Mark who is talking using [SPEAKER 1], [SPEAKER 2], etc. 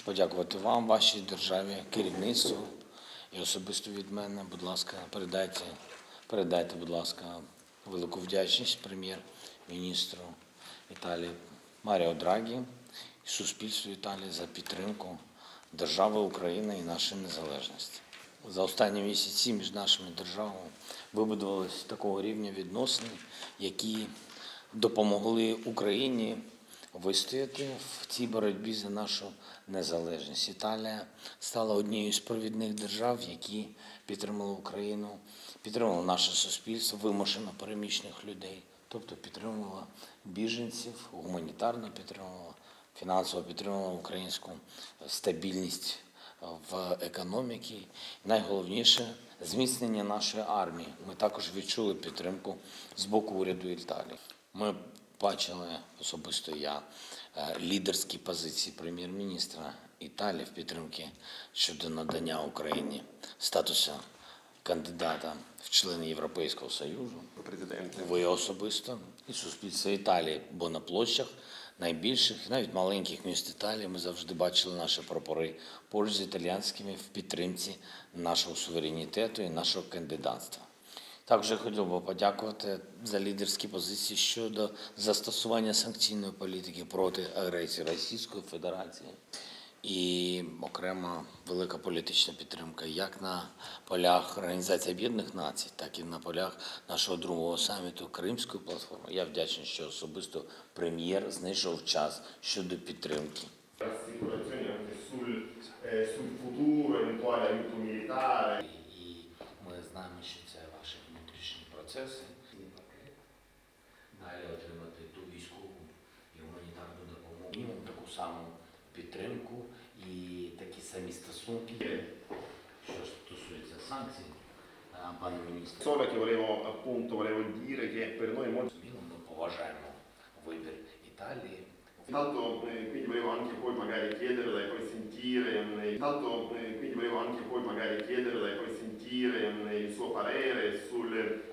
[SPEAKER 1] подякувати вам, вашій державі, керівництву і особисто від мене. Будь ласка, передайте, будь ласка, велику вдячність прем'єр-міністру Італії Маріо Драгі і суспільству Італії за підтримку держави України і нашої незалежності. За останні місяці між нашими державами вибудувалися такого рівня відносини, які допомогли Україні вистояти в цій боротьбі за нашу незалежність. Італія стала однією з провідних держав, які підтримали Україну, підтримала наше суспільство, вимушено переміщених людей, тобто підтримувала біженців, гуманітарно підтримувала, фінансово підтримувала українську стабільність в економіці. Найголовніше – зміцнення нашої армії. Ми також відчули підтримку з боку уряду Італії. Ми бачили, особисто я, лідерські позиції прем'єр-міністра Італії в підтримці щодо надання Україні статусу кандидата в члени Європейського Союзу. Ви особисто і суспільство Італії, бо на площах найбільших, навіть маленьких міст Італії ми завжди бачили наші прапори поруч з італійськими в підтримці нашого суверенітету і нашого кандидатства. Також я хотів би подякувати за лідерські позиції щодо застосування санкційної політики проти агресії Російської Федерації. І окрема велика політична підтримка як на полях Організації Об'єднаних Націй, так і на полях нашого другого саміту Кримської платформи. Я вдячний, що особисто прем'єр знайшов час щодо підтримки. І ми знаємо, що це ваші внутрішні процеси. Далі отримати ту військову і гуманітарну допомогу, таку саму підтримку і такі самі стосунки, що стосується санкцій, пане міністр.
[SPEAKER 2] Solo che volevo dire che per noi è molto...
[SPEAKER 1] Ми поважаємо вибір Італії.
[SPEAKER 2] Intanto quindi volevo anche poi magari chiederla e poi sentire, il suo parere